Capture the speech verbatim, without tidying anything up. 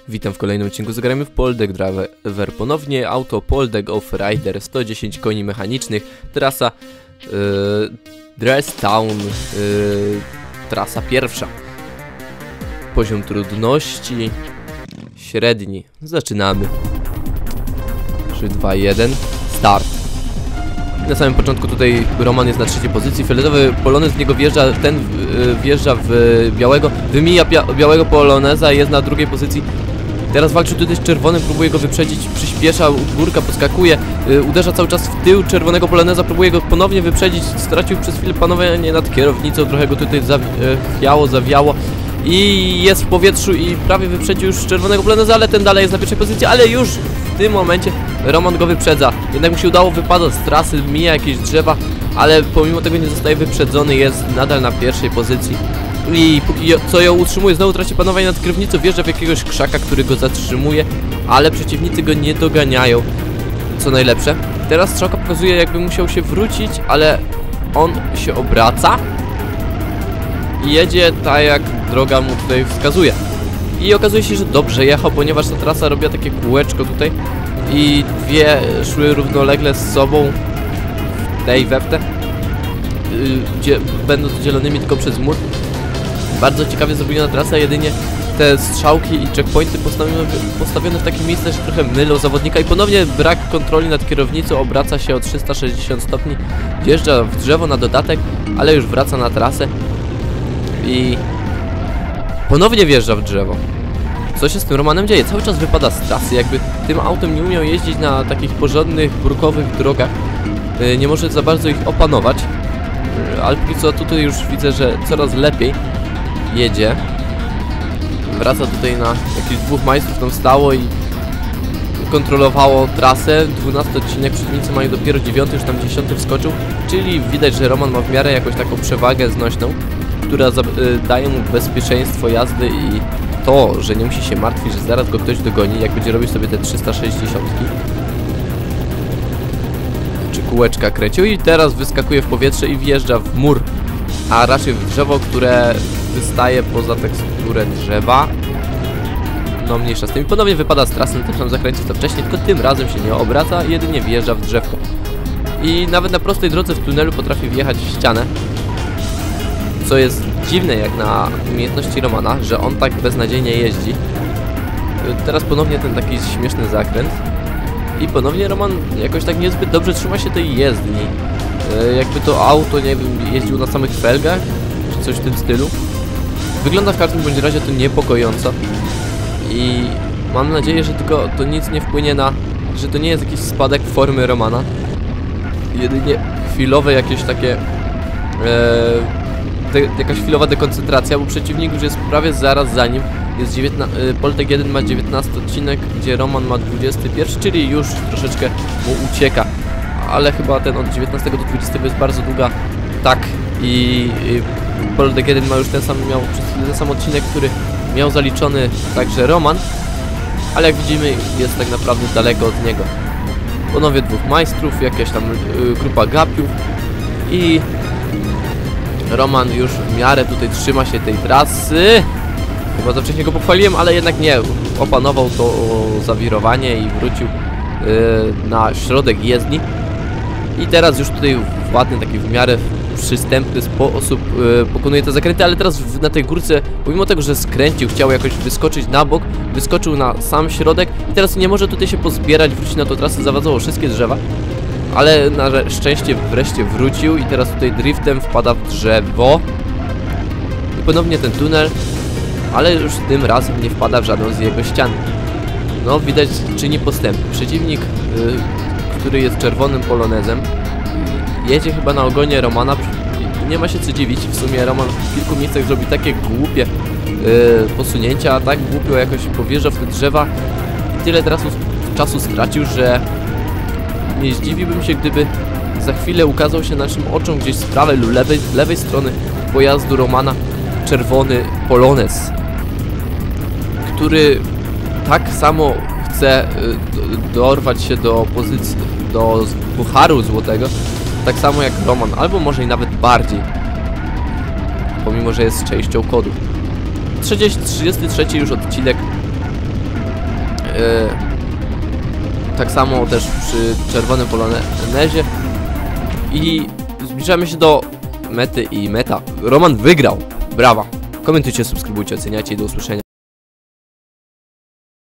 Witam w kolejnym odcinku, zagramy w Poldek Driver. Ponownie auto Poldek Off-Rider, sto dziesięć koni mechanicznych, trasa yy, Dress Town, yy, trasa pierwsza. Poziom trudności średni. Zaczynamy. trzy, dwa, jeden, start. Na samym początku tutaj Roman jest na trzeciej pozycji, fioletowy polonez w niego wjeżdża, ten yy, wjeżdża w białego, wymija białego poloneza i jest na drugiej pozycji. Teraz walczy tutaj z czerwonym, próbuje go wyprzedzić, przyspiesza, górka podskakuje, yy, uderza cały czas w tył czerwonego poloneza, próbuje go ponownie wyprzedzić, stracił przez chwilę panowanie nad kierownicą, trochę go tutaj zawiało, zawiało i jest w powietrzu i prawie wyprzedził już czerwonego poloneza, ale ten dalej jest na pierwszej pozycji, ale już w tym momencie Roman go wyprzedza. Jednak mu się udało, wypada z trasy, mija jakieś drzewa, ale pomimo tego nie zostaje wyprzedzony, jest nadal na pierwszej pozycji. I póki co ją utrzymuje, znowu traci panowanie nad kierownicą, wjeżdża w jakiegoś krzaka, który go zatrzymuje, ale przeciwnicy go nie doganiają, co najlepsze. Teraz strzałka pokazuje, jakby musiał się wrócić, ale on się obraca i jedzie tak, jak droga mu tutaj wskazuje. I okazuje się, że dobrze jechał, ponieważ ta trasa robiła takie kółeczko tutaj i dwie szły równolegle z sobą w tej weftę, gdzie będąc dzielonymi tylko przez mur. Bardzo ciekawie zrobiona trasa, jedynie te strzałki i checkpointy postawione, postawione w takim miejscu, że trochę mylą zawodnika i ponownie brak kontroli nad kierownicą, obraca się o trzysta sześćdziesiąt stopni, wjeżdża w drzewo na dodatek, ale już wraca na trasę i ponownie wjeżdża w drzewo. Co się z tym Romanem dzieje? Cały czas wypada z trasy, jakby tym autem nie umiał jeździć na takich porządnych, brukowych drogach, yy, nie może za bardzo ich opanować, yy, ale póki co tutaj już widzę, że coraz lepiej jedzie. Wraca tutaj na jakichś dwóch majstrów, tam stało i kontrolowało trasę. dwunasty odcinek, przeciwnicy mają dopiero dziewiąty, już tam dziesiąty wskoczył, czyli widać, że Roman ma w miarę jakąś taką przewagę znośną, która za, y, daje mu bezpieczeństwo jazdy i to, że nie musi się martwić, że zaraz go ktoś dogoni, jak będzie robił sobie te trzysta sześćdziesiąt czy kółeczka kręcił i teraz wyskakuje w powietrze i wjeżdża w mur, a raczej w drzewo, które wystaje poza teksturę drzewa. No mniejsza z tym. I ponownie wypada z trasy na tym samym zakręcie co wcześniej, tylko tym razem się nie obraca, jedynie wjeżdża w drzewko. I nawet na prostej drodze w tunelu potrafi wjechać w ścianę, co jest dziwne jak na umiejętności Romana, że on tak beznadziejnie jeździ. Teraz ponownie ten taki śmieszny zakręt i ponownie Roman jakoś tak niezbyt dobrze trzyma się tej jezdni. Jakby to auto, nie wiem, jeździł na samych felgach, czy coś w tym stylu. Wygląda w każdym bądź razie to niepokojąco i mam nadzieję, że tylko to nic nie wpłynie na, że to nie jest jakiś spadek formy Romana, jedynie chwilowe jakieś takie e, de, jakaś chwilowa dekoncentracja, bo przeciwnik już jest prawie zaraz za nim. Jest dziewiętnasty, Poldek jeden ma dziewiętnasty odcinek, gdzie Roman ma dwudziesty pierwszy, czyli już troszeczkę mu ucieka. Ale chyba ten od dziewiętnastego do dwudziestego jest bardzo długa. Tak, i, i Poldek jeden ma już ten sam, miał ten sam odcinek, który miał zaliczony także Roman, ale jak widzimy jest tak naprawdę daleko od niego. Ponownie dwóch majstrów, jakaś tam y, grupa gapiów i Roman już w miarę tutaj trzyma się tej trasy. Chyba za wcześnie go pochwaliłem, ale jednak nie, opanował to zawirowanie i wrócił y, na środek jezdni. I teraz już tutaj w ładny, taki w miarę przystępny sposób yy, pokonuje te zakręty, ale teraz w, na tej górce, pomimo tego, że skręcił, chciał jakoś wyskoczyć na bok, wyskoczył na sam środek i teraz nie może tutaj się pozbierać, wrócić na tą trasę, zawadzało wszystkie drzewa, ale na szczęście wreszcie wrócił i teraz tutaj driftem wpada w drzewo i ponownie ten tunel, ale już tym razem nie wpada w żadną z jego ścian. No widać, czyni postępy. Przeciwnik, yy, który jest czerwonym polonezem, jedzie chyba na ogonie Romana i nie ma się co dziwić. W sumie Roman w kilku miejscach zrobi takie głupie yy, posunięcia, tak głupio jakoś powierza w te drzewa i tyle teraz czasu stracił, że nie zdziwiłbym się, gdyby za chwilę ukazał się naszym oczom gdzieś z prawej lub lewej, lewej strony pojazdu Romana czerwony polonez, który tak samo chce dorwać się do pozycji, do pucharu złotego, tak samo jak Roman, albo może i nawet bardziej, pomimo że jest częścią kodu. trzydziesty trzeci już odcinek tak samo też przy czerwonym polonezie. I zbliżamy się do mety i meta. Roman wygrał. Brawa. Komentujcie, subskrybujcie, oceniajcie i do usłyszenia.